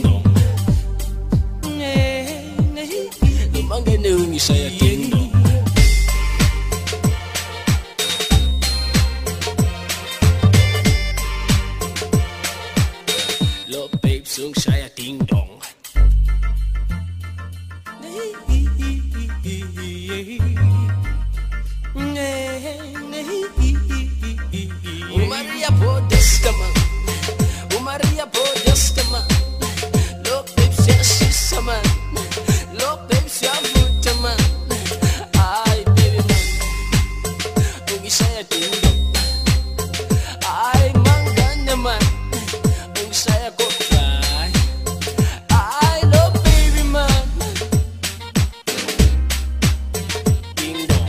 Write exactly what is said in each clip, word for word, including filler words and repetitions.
dong. Lumangane ungisaya ding dong. Lo babe sung saya ding dong. Maria Podestama, Maria Podestama, lo babe sia shisama, lo babe sia futama, ay baby man, ungi saya ding dong, ay mangga man, ungi saya go fly, ay lo baby man, ding dong.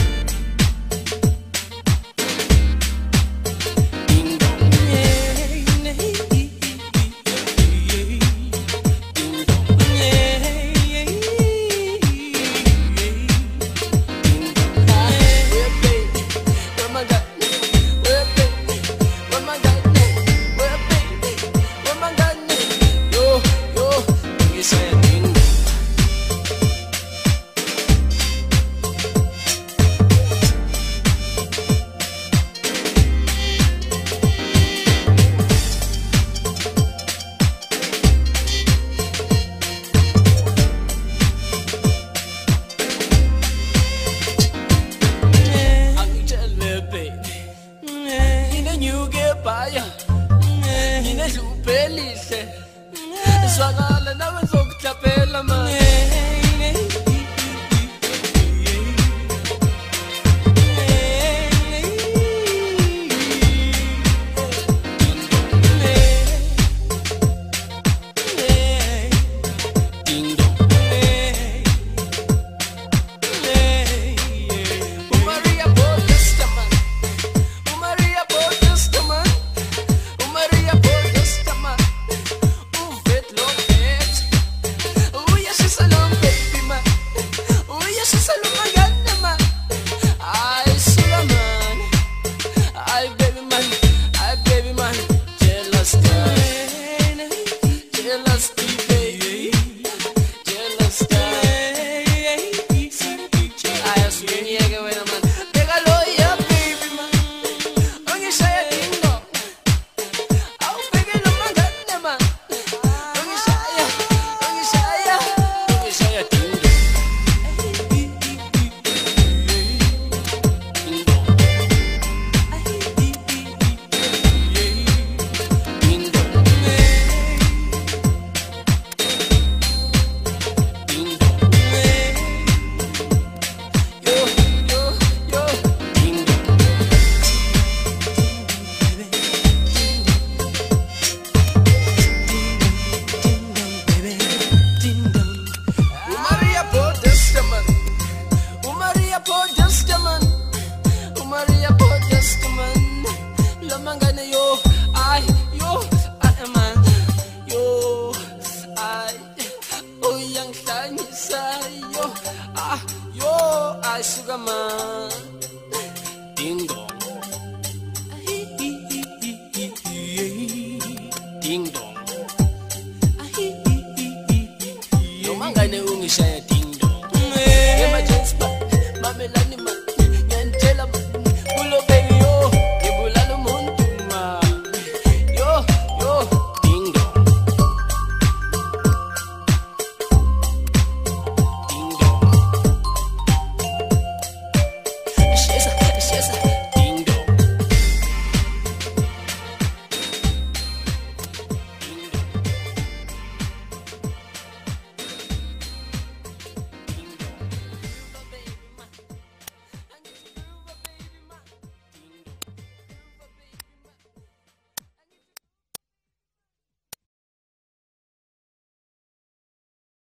Nina lupelise swagala nawe zokuthapela ma sugar man, ding dong, ding dong. Yo mangga ne ungi saya.